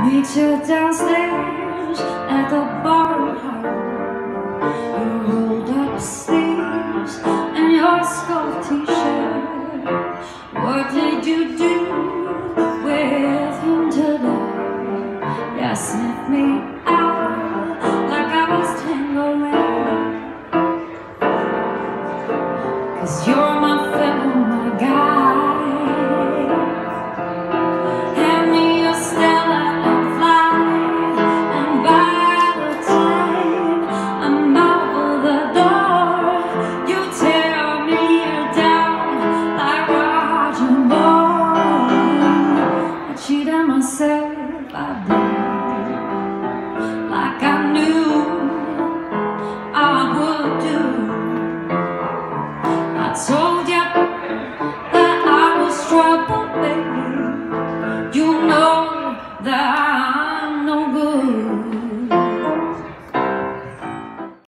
Meet you downstairs at the bar. You rolled up sleeves and your skull t-shirt. What did you do with him today? You sniffed me out like I was tingling. 'Cause you're my fellow, my guy. Hand me your Stella and fly. And by the time I'm out the door, you tear me down like Roger Moore. I cheated myself, I did, like I knew I would do. I told you that I was trouble, baby. You know that